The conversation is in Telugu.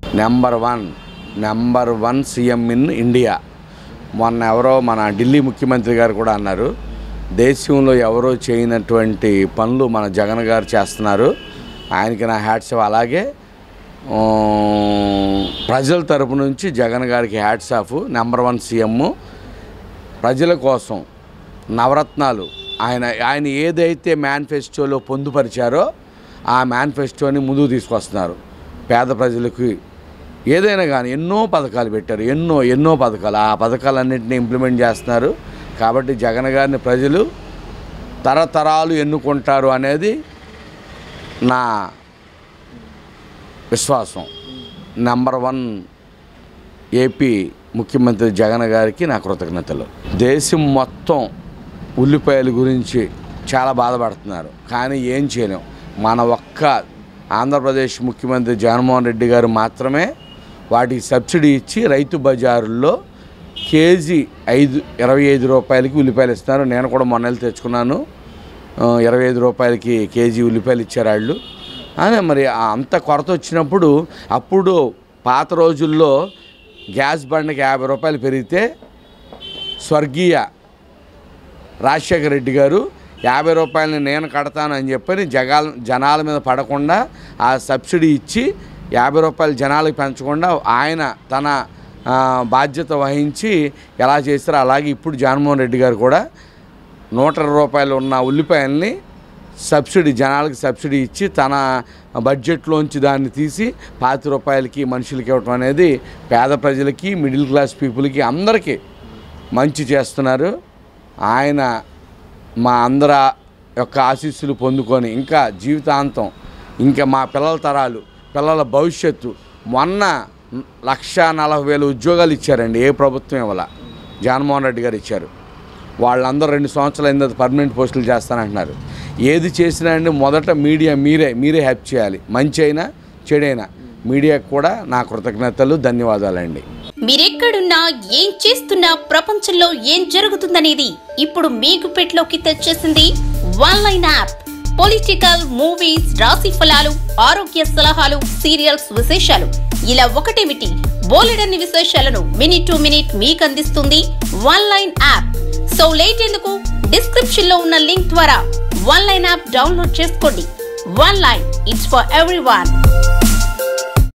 Number one CM in India. మొన్న ఎవరో మన ఢిల్లీ ముఖ్యమంత్రి గారు కూడా అన్నారు, దేశంలో ఎవరో చేయనటువంటి పనులు మన జగన్ గారు చేస్తున్నారు, ఆయనకి నా హ్యాట్స్. అలాగే ప్రజల తరపు నుంచి జగన్ గారికి hats off. Number one CM, ప్రజల కోసం నవరత్నాలు ఆయన ఏదైతే మేనిఫెస్టోలో పొందుపరిచారో ఆ మేనిఫెస్టోని ముందుకు తీసుకొస్తున్నారు. పేద ప్రజలకు ఏదైనా కానీ ఎన్నో పథకాలు పెట్టారు, ఎన్నో పథకాలు. ఆ పథకాలన్నింటినీ ఇంప్లిమెంట్ చేస్తున్నారు. కాబట్టి జగన్ గారిని ప్రజలు తరతరాలు ఎన్నుకుంటారు అనేది నా విశ్వాసం. నెంబర్ వన్ ఏపీ ముఖ్యమంత్రి జగన్ గారికి నా కృతజ్ఞతలు. దేశం మొత్తం ఉల్లిపాయల గురించి చాలా బాధపడుతున్నారు, కానీ ఏం చేయలేం. మన ఒక్క ఆంధ్రప్రదేశ్ ముఖ్యమంత్రి జగన్మోహన్ రెడ్డి గారు మాత్రమే వాటికి సబ్సిడీ ఇచ్చి రైతు బజారుల్లో కేజీ 25 రూపాయలకి ఉల్లిపాయలు ఇస్తున్నారు. నేను కూడా మొన్న తెచ్చుకున్నాను, 25 రూపాయలకి కేజీ ఉల్లిపాయలు ఇచ్చారు వాళ్ళు. అదే మరి అంత కొరత వచ్చినప్పుడు, అప్పుడు పాత రోజుల్లో గ్యాస్ బండకి 50 రూపాయలు పెరిగితే స్వర్గీయ రాజశేఖర రెడ్డి గారు 50 రూపాయలని నేను కడతాను అని చెప్పని జనాల మీద పడకుండా ఆ సబ్సిడీ ఇచ్చి 50 రూపాయలు జనాలకు పెంచకుండా ఆయన తన బాధ్యత వహించి ఎలా చేస్తారో అలాగే ఇప్పుడు జగన్మోహన్ రెడ్డి గారు కూడా 120 రూపాయలు ఉన్న ఉల్లిపాయల్ని జనాలకు సబ్సిడీ ఇచ్చి తన బడ్జెట్లోంచి దాన్ని తీసి 50 రూపాయలకి మనుషులకి ఇవ్వటం అనేది పేద ప్రజలకి, మిడిల్ క్లాస్ పీపుల్కి అందరికీ మంచి చేస్తున్నారు. ఆయన మా అందరి యొక్క ఆశీస్సులు పొందుకొని ఇంకా జీవితాంతం, ఇంకా మా పిల్లల భవిష్యత్తు. మొన్న 1,40,000 ఉద్యోగాలు ఇచ్చారండి, ఏ ప్రభుత్వం ఇవ్వాల, జగన్మోహన్ రెడ్డి గారు ఇచ్చారు. వాళ్ళందరూ 2 సంవత్సరాలు అయింది పర్మనెంట్ పోస్టులు చేస్తానంటున్నారు. ఏది చేసినా అండి మొదట మీడియా మీరే హెల్ప్ చేయాలి. మంచి అయినా చెడైనా మీడియాకు కూడా నా కృతజ్ఞతలు, ధన్యవాదాలండి. మీరెక్కడున్నా ఏం చేస్తున్నా ప్రపంచంలో ఏం జరుగుతుందనేది ఇప్పుడు మీకు పెట్లోకి తెచ్చేసింది ఆన్లైన్ యాప్. పొలిటికల్, మూవీస్, రాశి ఫలాలు, ఆరోగ్య సలహాలు, సీరియల్స్ విశేషాలు, ఇలా ఒకటేమిటి బోలెడన్ని విశేషాలను మినిట్ టు మినిట్ మీకు అందిస్తుంది ఆన్లైన్ యాప్. సో లేట్ ఎందుకు, డిస్క్రిప్షన్ లో ఉన్న లింక్ ద్వారా ఆన్లైన్ యాప్ డౌన్లోడ్ చేసుకోండి. Online, it's for everyone.